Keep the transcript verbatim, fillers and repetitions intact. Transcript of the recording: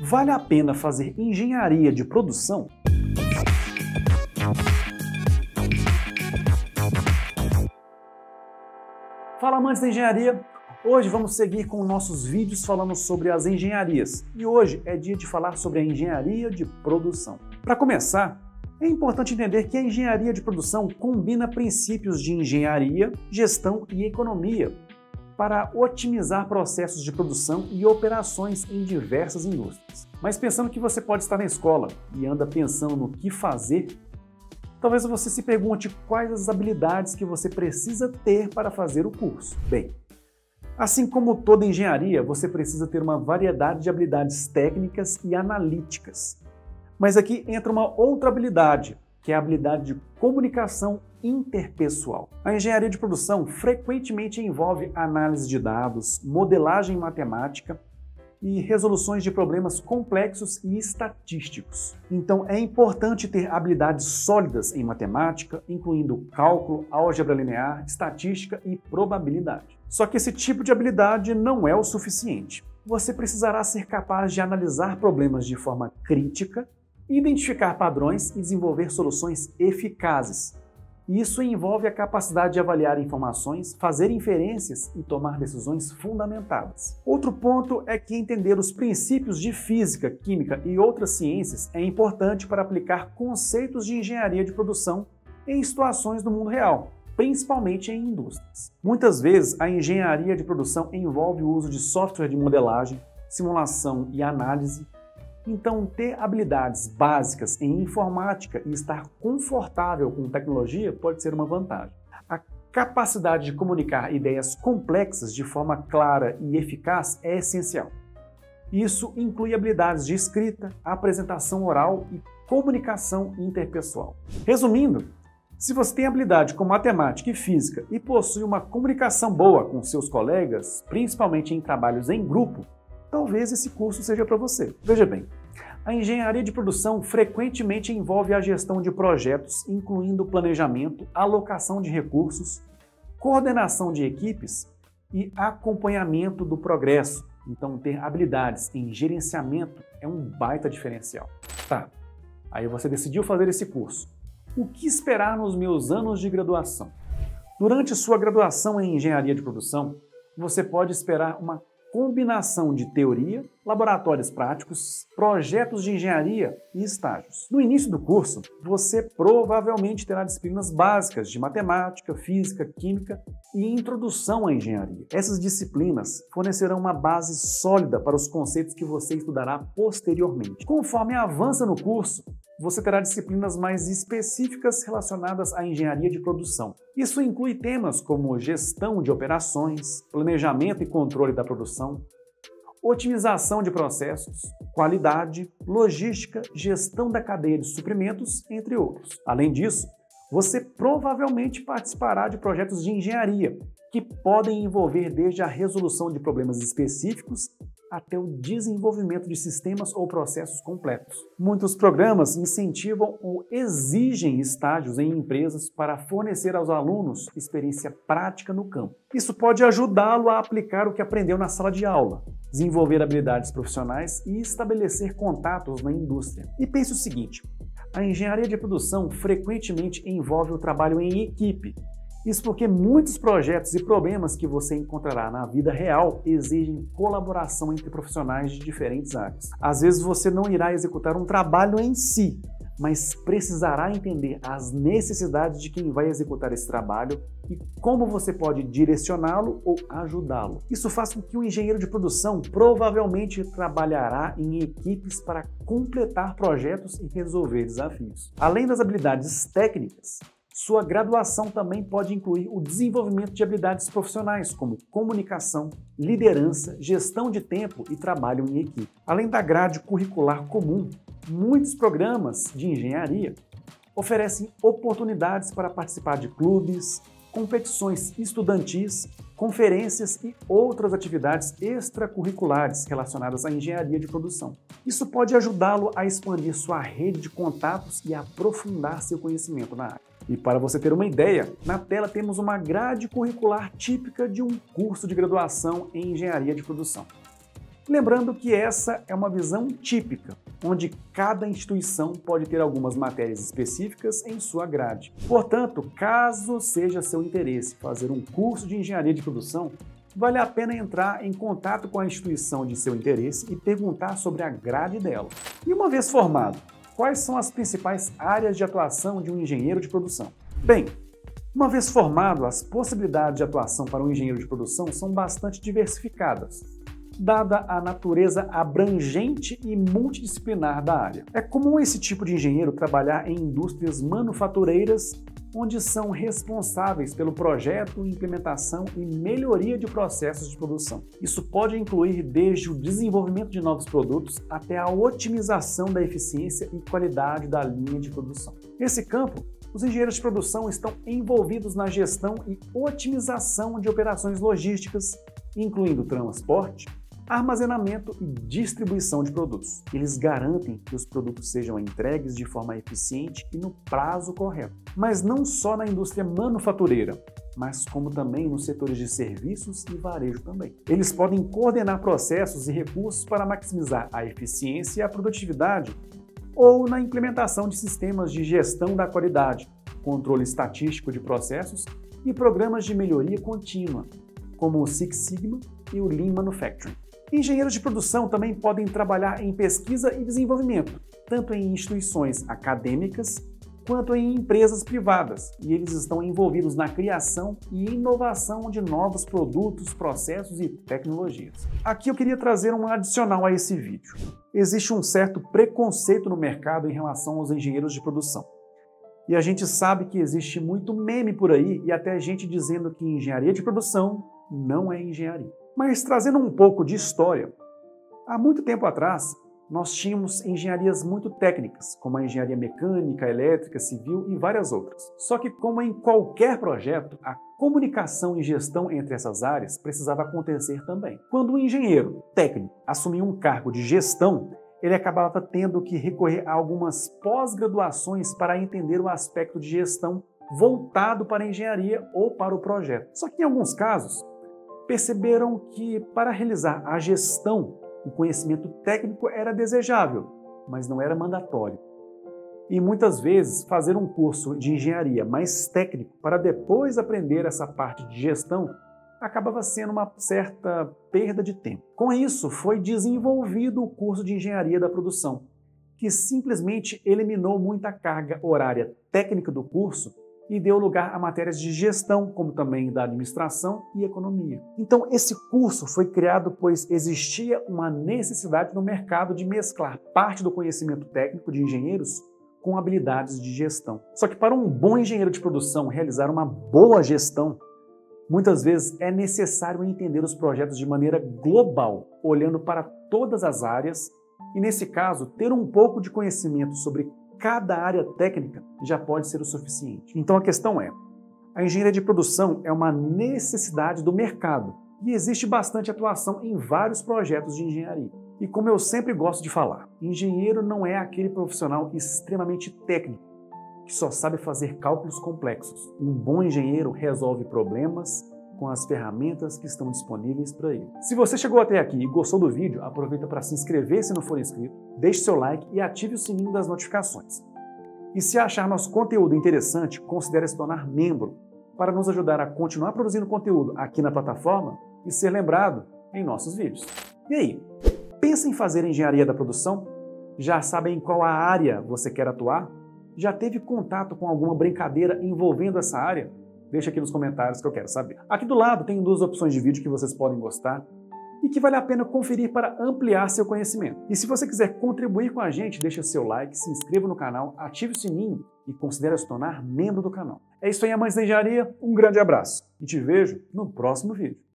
Vale a pena fazer engenharia de produção? Fala, amantes da engenharia! Hoje vamos seguir com nossos vídeos falando sobre as engenharias. E hoje é dia de falar sobre a engenharia de produção. Para começar, é importante entender que a engenharia de produção combina princípios de engenharia, gestão e economia para otimizar processos de produção e operações em diversas indústrias. Mas pensando que você pode estar na escola e anda pensando no que fazer, talvez você se pergunte quais as habilidades que você precisa ter para fazer o curso. Bem, assim como toda engenharia, você precisa ter uma variedade de habilidades técnicas e analíticas. Mas aqui entra uma outra habilidade, que é a habilidade de comunicação interpessoal. A engenharia de produção frequentemente envolve análise de dados, modelagem matemática e resoluções de problemas complexos e estatísticos. Então é importante ter habilidades sólidas em matemática, incluindo cálculo, álgebra linear, estatística e probabilidade. Só que esse tipo de habilidade não é o suficiente. Você precisará ser capaz de analisar problemas de forma crítica, identificar padrões e desenvolver soluções eficazes. Isso envolve a capacidade de avaliar informações, fazer inferências e tomar decisões fundamentadas. Outro ponto é que entender os princípios de física, química e outras ciências é importante para aplicar conceitos de engenharia de produção em situações do mundo real, principalmente em indústrias. Muitas vezes, a engenharia de produção envolve o uso de software de modelagem, simulação e análise. Então, ter habilidades básicas em informática e estar confortável com tecnologia pode ser uma vantagem. A capacidade de comunicar ideias complexas de forma clara e eficaz é essencial. Isso inclui habilidades de escrita, apresentação oral e comunicação interpessoal. Resumindo, se você tem habilidade com matemática e física e possui uma comunicação boa com seus colegas, principalmente em trabalhos em grupo, talvez esse curso seja para você. Veja bem, a engenharia de produção frequentemente envolve a gestão de projetos, incluindo planejamento, alocação de recursos, coordenação de equipes e acompanhamento do progresso. Então, ter habilidades em gerenciamento é um baita diferencial. Tá, aí você decidiu fazer esse curso. O que esperar nos meus anos de graduação? Durante sua graduação em engenharia de produção, você pode esperar uma combinação de teoria, laboratórios práticos, projetos de engenharia e estágios. No início do curso, você provavelmente terá disciplinas básicas de matemática, física, química e introdução à engenharia. Essas disciplinas fornecerão uma base sólida para os conceitos que você estudará posteriormente. Conforme avança no curso, você terá disciplinas mais específicas relacionadas à engenharia de produção. Isso inclui temas como gestão de operações, planejamento e controle da produção, otimização de processos, qualidade, logística, gestão da cadeia de suprimentos, entre outros. Além disso, você provavelmente participará de projetos de engenharia, que podem envolver desde a resolução de problemas específicos até o desenvolvimento de sistemas ou processos completos. Muitos programas incentivam ou exigem estágios em empresas para fornecer aos alunos experiência prática no campo. Isso pode ajudá-lo a aplicar o que aprendeu na sala de aula, desenvolver habilidades profissionais e estabelecer contatos na indústria. E pense o seguinte, a engenharia de produção frequentemente envolve o trabalho em equipe. Isso porque muitos projetos e problemas que você encontrará na vida real exigem colaboração entre profissionais de diferentes áreas. Às vezes você não irá executar um trabalho em si, mas precisará entender as necessidades de quem vai executar esse trabalho e como você pode direcioná-lo ou ajudá-lo. Isso faz com que o engenheiro de produção provavelmente trabalhará em equipes para completar projetos e resolver desafios. Além das habilidades técnicas, sua graduação também pode incluir o desenvolvimento de habilidades profissionais, como comunicação, liderança, gestão de tempo e trabalho em equipe. Além da grade curricular comum, muitos programas de engenharia oferecem oportunidades para participar de clubes, competições estudantis, conferências e outras atividades extracurriculares relacionadas à engenharia de produção. Isso pode ajudá-lo a expandir sua rede de contatos e aprofundar seu conhecimento na área. E para você ter uma ideia, na tela temos uma grade curricular típica de um curso de graduação em engenharia de produção. Lembrando que essa é uma visão típica, onde cada instituição pode ter algumas matérias específicas em sua grade. Portanto, caso seja seu interesse fazer um curso de engenharia de produção, vale a pena entrar em contato com a instituição de seu interesse e perguntar sobre a grade dela. E uma vez formado, quais são as principais áreas de atuação de um engenheiro de produção? Bem, uma vez formado, as possibilidades de atuação para um engenheiro de produção são bastante diversificadas, dada a natureza abrangente e multidisciplinar da área. É comum esse tipo de engenheiro trabalhar em indústrias manufatureiras, onde são responsáveis pelo projeto, implementação e melhoria de processos de produção. Isso pode incluir desde o desenvolvimento de novos produtos até a otimização da eficiência e qualidade da linha de produção. Nesse campo, os engenheiros de produção estão envolvidos na gestão e otimização de operações logísticas, incluindo transporte, armazenamento e distribuição de produtos. Eles garantem que os produtos sejam entregues de forma eficiente e no prazo correto. Mas não só na indústria manufatureira, mas como também nos setores de serviços e varejo também. Eles podem coordenar processos e recursos para maximizar a eficiência e a produtividade, ou na implementação de sistemas de gestão da qualidade, controle estatístico de processos e programas de melhoria contínua, como o Six Sigma e o Lean Manufacturing. Engenheiros de produção também podem trabalhar em pesquisa e desenvolvimento, tanto em instituições acadêmicas quanto em empresas privadas, e eles estão envolvidos na criação e inovação de novos produtos, processos e tecnologias. Aqui eu queria trazer um adicional a esse vídeo. Existe um certo preconceito no mercado em relação aos engenheiros de produção. E a gente sabe que existe muito meme por aí e até gente dizendo que engenharia de produção não é engenharia. Mas trazendo um pouco de história, há muito tempo atrás, nós tínhamos engenharias muito técnicas, como a engenharia mecânica, elétrica, civil e várias outras. Só que, como em qualquer projeto, a comunicação e gestão entre essas áreas precisava acontecer também. Quando um engenheiro técnico assumia um cargo de gestão, ele acabava tendo que recorrer a algumas pós-graduações para entender o aspecto de gestão voltado para a engenharia ou para o projeto. Só que, em alguns casos, perceberam que, para realizar a gestão, o conhecimento técnico era desejável, mas não era mandatório. E muitas vezes, fazer um curso de engenharia mais técnico para depois aprender essa parte de gestão acabava sendo uma certa perda de tempo. Com isso, foi desenvolvido o curso de engenharia da produção, que simplesmente eliminou muita carga horária técnica do curso e deu lugar a matérias de gestão, como também da administração e economia. Então, esse curso foi criado pois existia uma necessidade no mercado de mesclar parte do conhecimento técnico de engenheiros com habilidades de gestão. Só que para um bom engenheiro de produção realizar uma boa gestão, muitas vezes é necessário entender os projetos de maneira global, olhando para todas as áreas e, nesse caso, ter um pouco de conhecimento sobre cada área técnica já pode ser o suficiente. Então a questão é, a engenharia de produção é uma necessidade do mercado e existe bastante atuação em vários projetos de engenharia. E como eu sempre gosto de falar, engenheiro não é aquele profissional extremamente técnico que só sabe fazer cálculos complexos. Um bom engenheiro resolve problemas com as ferramentas que estão disponíveis para ele. Se você chegou até aqui e gostou do vídeo, aproveita para se inscrever se não for inscrito, deixe seu like e ative o sininho das notificações. E se achar nosso conteúdo interessante, considere se tornar membro para nos ajudar a continuar produzindo conteúdo aqui na plataforma e ser lembrado em nossos vídeos. E aí, pensa em fazer engenharia da produção? Já sabe em qual área você quer atuar? Já teve contato com alguma brincadeira envolvendo essa área? Deixa aqui nos comentários que eu quero saber. Aqui do lado tem duas opções de vídeo que vocês podem gostar e que vale a pena conferir para ampliar seu conhecimento. E se você quiser contribuir com a gente, deixa seu like, se inscreva no canal, ative o sininho e considere se tornar membro do canal. É isso aí, amantes da engenharia, um grande abraço e te vejo no próximo vídeo.